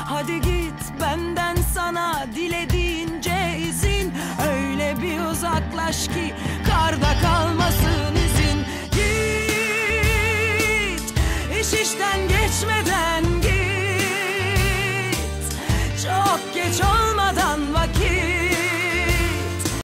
Hadi git benden sana dilediğince izin. Öyle bir uzaklaş ki karda kalmasın izin. Git, iş işten geçmeden git. Çok geç